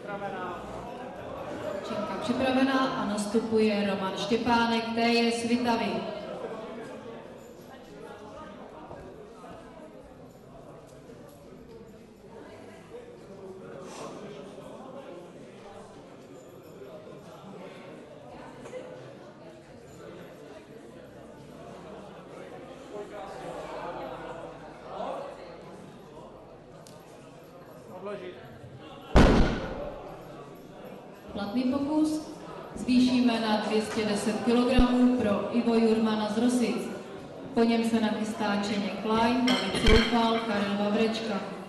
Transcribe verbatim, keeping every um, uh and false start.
Činka připravená a nastupuje Roman Štěpánek, T J Svitavy. Platný pokus zvýšíme na dvě stě deset kilogramů pro Ivo Jurmana z Rosic. Po něm se nachystá Čeněk Klein, David Soufal, Karel Vavrečka.